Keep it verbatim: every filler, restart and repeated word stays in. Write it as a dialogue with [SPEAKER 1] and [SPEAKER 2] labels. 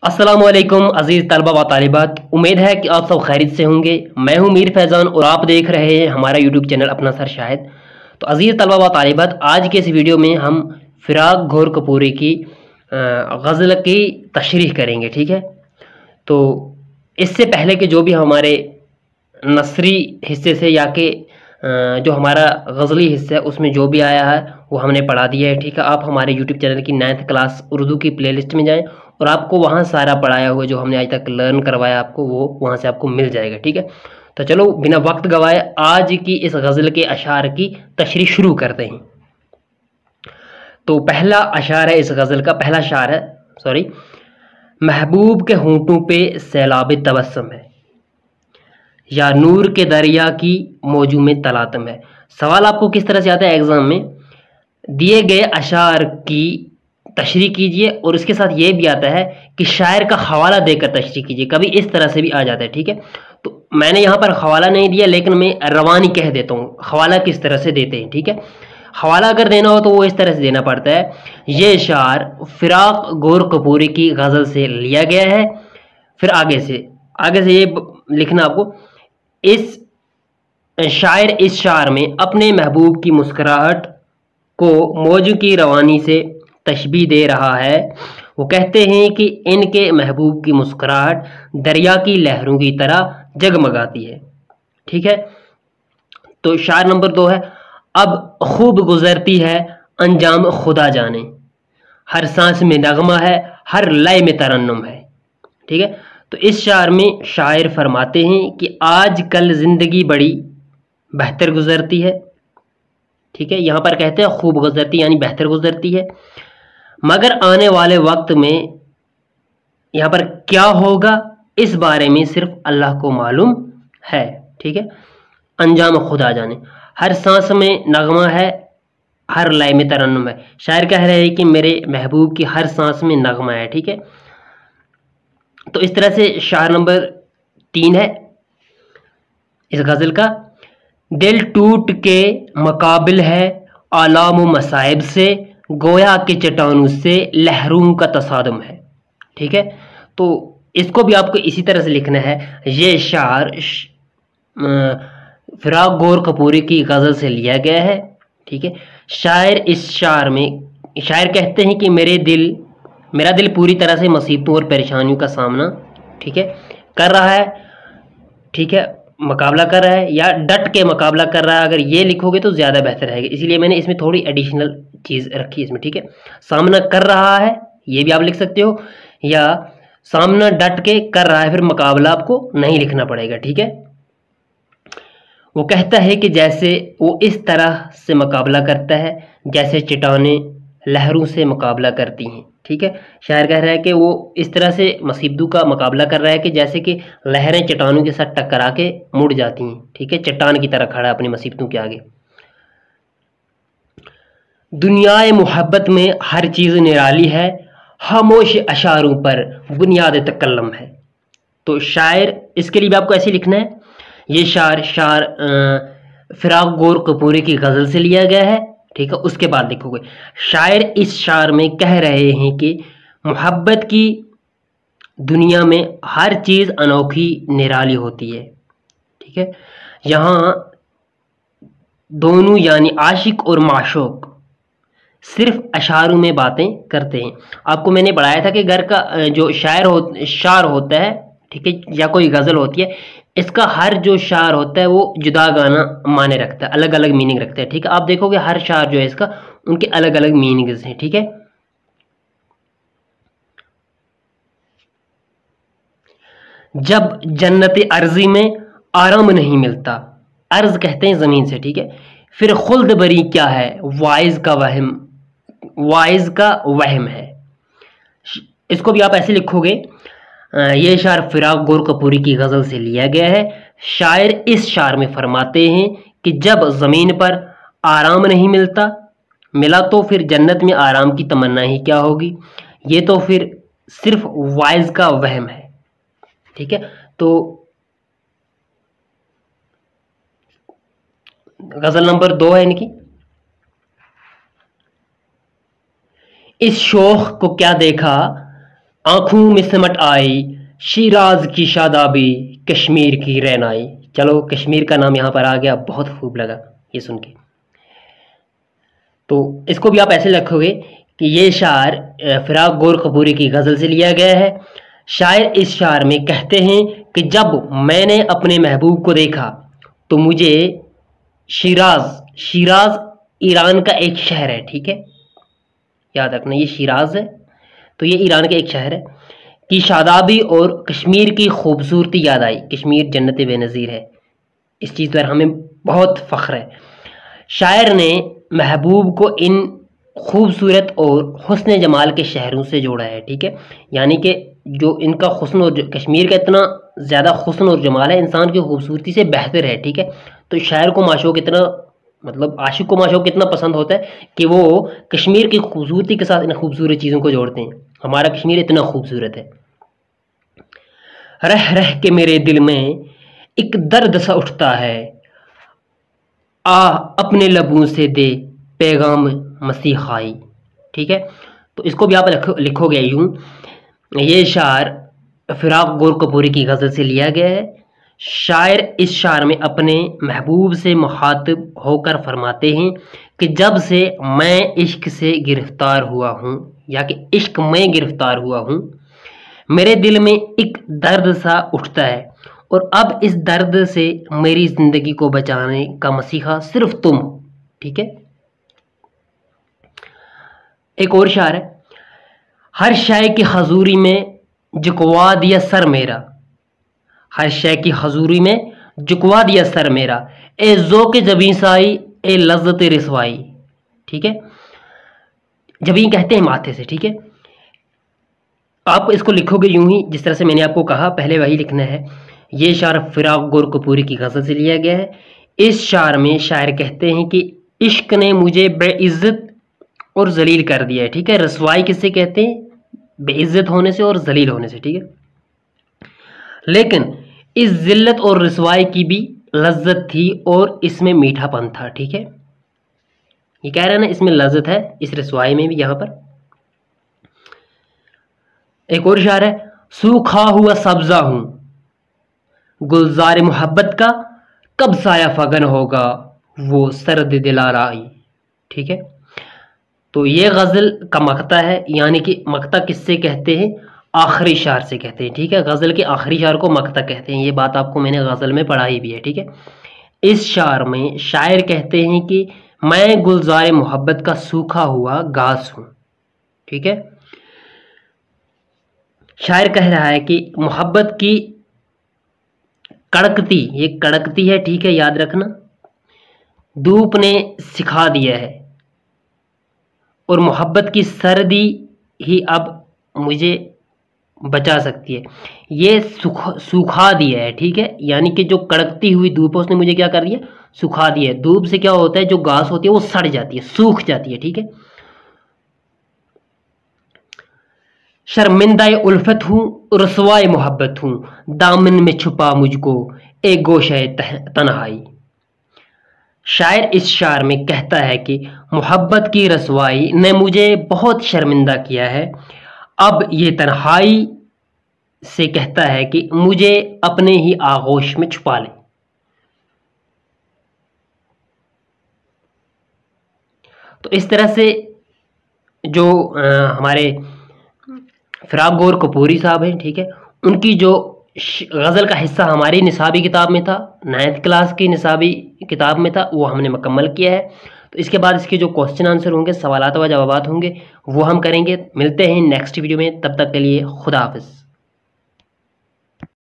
[SPEAKER 1] अस्सलामुअलैकुम अजीज़ तलबा व तालिबात, उम्मीद है कि आप सब खैरियत से होंगे। मैं हूं मीर फैज़ान और आप देख रहे हैं हमारा यूट्यूब चैनल अपना सर शाहिद। तो अजीज़ तलबा व तालिबात, आज के इस वीडियो में हम फ़िराक घोर कपूरी की गज़ल की तशरीह करेंगे। ठीक है, तो इससे पहले कि जो भी हमारे नसरी हिस्से से या कि जो हमारा गज़ली हिस्सा है उसमें जो भी आया है वो हमने पढ़ा दिया है। ठीक है, आप हमारे यूट्यूब चैनल की नाइन्थ क्लास उर्दू की प्लेलिस्ट में जाएं और आपको वहाँ सारा पढ़ाया हुआ जो हमने आज तक लर्न करवाया आपको वो वहाँ से आपको मिल जाएगा। ठीक है, तो चलो बिना वक्त गवाए आज की इस गज़ल के अशार की तशरीह शुरू करते हैं। तो पहला अशार है इस गज़ल का, पहला शार है सॉरी महबूब के होंठों पे सैलाब तबस्सुम है या नूर के दरिया की मौजों में तलातम है। सवाल आपको किस तरह से आता है एग्ज़ाम में, दिए गए अशार की तशरीह कीजिए और इसके साथ ये भी आता है कि शायर का हवाला देकर तशरीह कीजिए। कभी इस तरह से भी आ जाता है। ठीक है, तो मैंने यहाँ पर हवाला नहीं दिया लेकिन मैं रवानी कह देता हूँ हवाला किस तरह से देते हैं। ठीक है, हवाला अगर देना हो तो वो इस तरह से देना पड़ता है, ये शार फ़िराक घोर कपूरी की गज़ल से लिया गया है। फिर आगे से आगे से ये लिखना आपको, इस शायर इस शार में अपने महबूब की मुस्कुराहट को मौज की रवानी से तशबीह दे रहा है। वो कहते हैं कि इनके महबूब की मुस्कुराहट दरिया की लहरों की तरह जगमगाती है। ठीक है, तो शार नंबर दो है, अब खूब गुजरती है अंजाम खुदा जाने, हर सांस में नगमा है हर लय में तरन्नुम है। ठीक है, तो इस शार में शायर फरमाते हैं कि आज कल ज़िंदगी बड़ी बेहतर गुजरती है। ठीक है, यहाँ पर कहते हैं खूब गुजरती यानी बेहतर गुजरती है, मगर आने वाले वक्त में यहाँ पर क्या होगा इस बारे में सिर्फ अल्लाह को मालूम है। ठीक है, अंजाम खुदा जाने, हर सांस में नगमा है हर लय में तरन्नुम है। शायर कह रहे हैं कि मेरे महबूब की हर सांस में नगमा है। ठीक है, तो इस तरह से शार नंबर तीन है इस गज़ल का, दिल टूट के मुकाबिल है आलाम व मसाइब से, गोया के चट्टानों से लहरों का तसादुम है। ठीक है, तो इसको भी आपको इसी तरह से लिखना है। ये शार फ़िराक घोर कपूरी की गज़ल से लिया गया है। ठीक है, शायर इस शार में शायर कहते हैं कि मेरे दिल मेरा दिल पूरी तरह से मुसीबतों और परेशानियों का सामना ठीक है कर रहा है। ठीक है, मुकाबला कर रहा है या डट के मुकाबला कर रहा है, अगर ये लिखोगे तो ज़्यादा बेहतर रहेगा, इसीलिए मैंने इसमें थोड़ी एडिशनल चीज़ रखी इसमें। ठीक है, सामना कर रहा है ये भी आप लिख सकते हो, या सामना डट के कर रहा है फिर मुकाबला आपको नहीं लिखना पड़ेगा। ठीक है, वो कहता है कि जैसे वो इस तरह से मुकाबला करता है जैसे चट्टानें लहरों से मुकाबला करती हैं। ठीक है, शायर कह रहा है कि वो इस तरह से मुसीबतों का मुकाबला कर रहा है कि जैसे कि लहरें चट्टानों के साथ टकरा के मुड़ जाती हैं। ठीक है, चट्टान की तरह खड़ा है अपनी मुसीबतों के आगे। दुनियाए मोहब्बत में हर चीज़ निराली है, खामोश अशारों पर बुनियाद तकल्लम है। तो शायर इसके लिए भी आपको ऐसे लिखना है, ये शार शार फ़िराक घोर कपूरी की गज़ल से लिया गया है। ठीक है, उसके बाद लिखोगे, शायर इस शार में कह रहे हैं कि मोहब्बत की दुनिया में हर चीज़ अनोखी निराली होती है। ठीक है, यहाँ दोनों यानी आशिक और माशूक सिर्फ अशारों में बातें करते हैं। आपको मैंने पढ़ाया था कि घर का जो शायर हो शार होता है, ठीक है, या कोई गज़ल होती है, इसका हर जो शार होता है वो जुदा गाना माने रखता है, अलग अलग मीनिंग रखता है। ठीक है, आप देखोगे हर शार जो है इसका उनके अलग अलग मीनिंग्स हैं। ठीक है, जब जन्नत अर्जी में आराम नहीं मिलता, अर्ज कहते हैं ज़मीन से। ठीक है, फिर खुल्द बरी क्या है वाइज का वहम वाइज का वहम है। इसको भी आप ऐसे लिखोगे, ये शार फ़िराक घोर कपूरी की गज़ल से लिया गया है। शायर इस शार में फरमाते हैं कि जब ज़मीन पर आराम नहीं मिलता मिला तो फिर जन्नत में आराम की तमन्ना ही क्या होगी, ये तो फिर सिर्फ वाइज का वहम है। ठीक है, तो गज़ल नंबर दो है इनकी, इस शोख को क्या देखा आंखों में सिमट आई शिराज की शादाबी, कश्मीर की रैनाई। चलो कश्मीर का नाम यहाँ पर आ गया, बहुत खूब लगा ये सुन के। तो इसको भी आप ऐसे लिखोगे कि ये शार फिराक गोर कपूरी की गज़ल से लिया गया है। शायर इस शार में कहते हैं कि जब मैंने अपने महबूब को देखा तो मुझे शिराज, शिराज ईरान का एक शहर है, ठीक है, याद रखना ये शिराज है, तो ये ईरान का एक शहर है, की शादाबी और कश्मीर की खूबसूरती याद आई। कश्मीर जन्नत बेनज़ीर है, इस चीज़ पर हमें बहुत फ़ख्र है। शायर ने महबूब को इन खूबसूरत और हुस्न जमाल के शहरों से जोड़ा है, ठीक है, यानी कि जो इनका हुस्न और कश्मीर का इतना ज़्यादा हुस्न और जमाल है, इंसान की खूबसूरती से बेहतर है, ठीक है। तो शायर को माशूक इतना, मतलब आशिक को माशूक इतना पसंद होता है कि वो कश्मीर की खूबसूरती के साथ इन खूबसूरत चीज़ों को जोड़ते हैं। हमारा कश्मीर इतना खूबसूरत है। रह रह के मेरे दिल में एक दर्द सा उठता है, आ अपने लबों से दे पैगाम मसीहाई, ठीक है। तो इसको भी आप लिखो, लिखोगे यूं। ये शार फिराक गोर कपूरी की गज़ल से लिया गया है। शायर इस शार में अपने महबूब से मुखातिब होकर फरमाते हैं कि जब से मैं इश्क से गिरफ्तार हुआ हूँ, या कि इश्क में गिरफ्तार हुआ हूँ, मेरे दिल में एक दर्द सा उठता है और अब इस दर्द से मेरी ज़िंदगी को बचाने का मसीहा सिर्फ तुम हो, ठीक है। एक और शायर है, हर शय की हजूरी में झुकवा दिया सर मेरा, हर शय की हजूरी में झुकवा दिया सर मेरा, ए ज़ौक़ जबीं साई ए लज़्ज़त रिसवाई, ठीक है। जबीं कहते हैं माथे से, ठीक है। आप इसको लिखोगे यूं ही जिस तरह से मैंने आपको कहा, पहले वही लिखना है। ये शार फिराक गोर कपूरी की गज़ल से लिया गया है। इस शार में शायर कहते हैं कि इश्क ने मुझे बेइज्जत और जलील कर दिया है, ठीक है। रसवाई किससे कहते हैं? बेइज्जत होने से और जलील होने से, ठीक है। लेकिन इस जिल्लत और रसवाई की भी लज्जत थी और इसमें मीठापन था, ठीक है। ये कह रहे हैं ना, इसमें लज्जत है, इस रसवाई में भी। यहाँ पर एक और शायर है, सूखा हुआ सब्जा हूं गुलजार मोहब्बत का, कब साया फगन होगा वो सर्द दिलाराई, ठीक है। तो ये गज़ल का मकता है, यानी कि मकता किससे कहते हैं? आखिरी शार से कहते हैं, ठीक है। गज़ल के आखिरी शार को मकता कहते हैं, ये बात आपको मैंने गज़ल में पढ़ाई भी है, ठीक है। इस शार में शायर कहते हैं कि मैं गुलजार मोहब्बत का सूखा हुआ घास हूँ, ठीक है। शायर कह रहा है कि मोहब्बत की कड़कती, ये कड़कती है, ठीक है, याद रखना, धूप ने सिखा दिया है और मोहब्बत की सर्दी ही अब मुझे बचा सकती है। ये सुख सुखा दिया है, ठीक है, यानी कि जो कड़कती हुई धूप है उसने मुझे क्या कर दिया? सुखा दिया है। धूप से क्या होता है, जो घास होती है वो सड़ जाती है, सूख जाती है, ठीक है। शर्मिंदा उल्फत हूँ रसवाए मोहब्बत हूँ, दामन में छुपा मुझको एक गोशे तन्हाई। शायर इस शार में कहता है कि मोहब्बत की रसवाई ने मुझे बहुत शर्मिंदा किया है, अब ये तन्हाई से कहता है कि मुझे अपने ही आगोश में छुपा ले। तो इस तरह से जो आ, हमारे फिराक गोर कपूरी साहब हैं, ठीक है, उनकी जो गज़ल का हिस्सा हमारी निसाबी किताब में था, नाइन्थ क्लास की निसाबी किताब में था, वो हमने मुकम्मल किया है। तो इसके बाद इसके जो क्वेश्चन आंसर होंगे, सवालात व जवाबात होंगे, वो हम करेंगे। मिलते हैं नेक्स्ट वीडियो में, तब तक के लिए खुदा हाफ़िज़।